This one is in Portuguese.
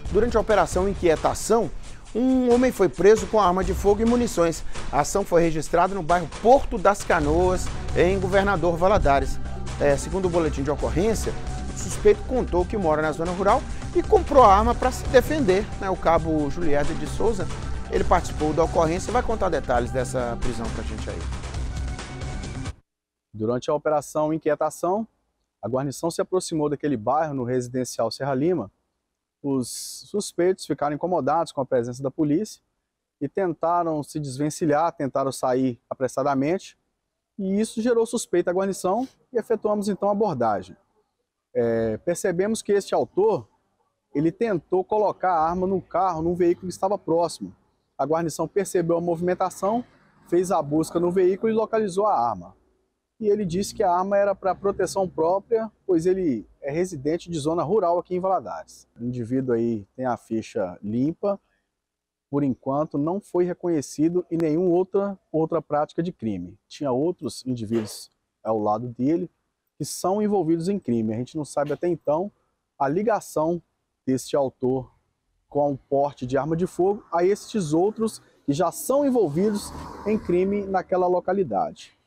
Durante a operação Inquietação, um homem foi preso com arma de fogo e munições. A ação foi registrada no bairro Porto das Canoas, em Governador Valadares. Segundo o boletim de ocorrência, o suspeito contou que mora na zona rural e comprou a arma para se defender. O cabo Julieta de Souza, ele participou da ocorrência e vai contar detalhes dessa prisão para a gente aí. Durante a operação Inquietação, a guarnição se aproximou daquele bairro no residencial Serra Lima. Os suspeitos ficaram incomodados com a presença da polícia e tentaram se desvencilhar, tentaram sair apressadamente, e isso gerou suspeita à guarnição e efetuamos então a abordagem. Percebemos que este autor, ele tentou colocar a arma no carro, num veículo que estava próximo. A guarnição percebeu a movimentação, fez a busca no veículo e localizou a arma. E ele disse que a arma era para proteção própria, pois ele é residente de zona rural aqui em Valadares. O indivíduo aí tem a ficha limpa, por enquanto não foi reconhecido em nenhuma outra prática de crime. Tinha outros indivíduos ao lado dele que são envolvidos em crime. A gente não sabe até então a ligação deste autor com o porte de arma de fogo a estes outros que já são envolvidos em crime naquela localidade.